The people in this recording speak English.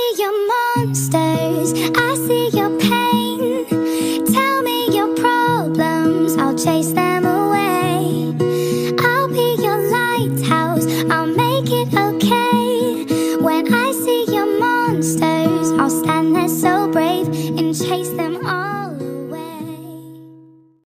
see your monsters, I see your pain. Tell me your problems, I'll chase them away. I'll be your lighthouse, I'll make it okay. When I see your monsters, I'll stand there so brave and chase them all.